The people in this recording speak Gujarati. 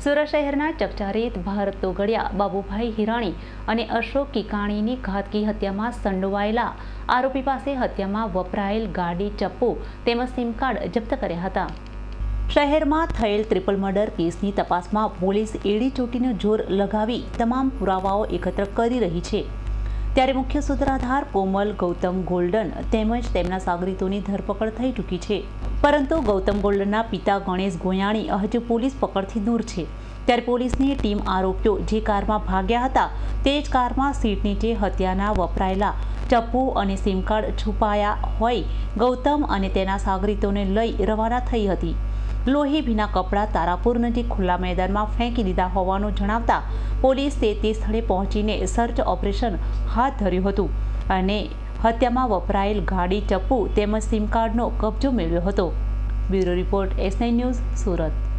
સુરત શહેરના ચકચારીત ભારત તોગડિયા બાબુભાઈ હિરાણી અને અશોક કિકાણીની ઘાતકી હત્યામાં સંડોવાયેલા આરોપી પાસે હત્યામાં વપરાયેલ ગાડી, ચપ્પુ તેમજ સિમ કાર્ડ જપ્ત કર્યા હતા। શહેરમાં થયેલ ટ્રિપલ મર્ડર કેસની તપાસમાં પોલીસ એડી ચોટીનું જોર લગાવી તમામ પુરાવાઓ એકત્ર કરી રહી છે। ત્યારે મુખ્ય સૂત્રાધાર કોમલ ગૌતમ ગોલ્ડન તેમજ તેમના સાગરીતોની ધરપકડ થઈ ચૂકી છે, પરંતુ ગૌતમ ગોલ્ડનના પિતા ગણેશ ગોયાણી હજુ પોલીસ પકડથી દૂર છે। ત્યારે પોલીસની ટીમ આરોપીઓ જે કારમાં ભાગ્યા હતા તે જ કારમાં સીટ નીચે હત્યાના વપરાયેલા ચપ્પુ અને સિમ કાર્ડ છુપાયા હોય ગૌતમ અને તેના સાગરીતોને લઈ રવાના થઈ હતી। લોહી ભીના કપડાં તારાપુર નજીક ખુલ્લા મેદાનમાં ફેંકી દીધા હોવાનું જણાવતા પોલીસે તે સ્થળે પહોંચીને સર્ચ ઓપરેશન હાથ ધર્યું હતું અને હત્યામાં વપરાયેલ ગાડી, ચપ્પુ તેમજ સિમ કાર્ડનો કબજો મેળવ્યો હતો। Bureau report S9 news, Surat.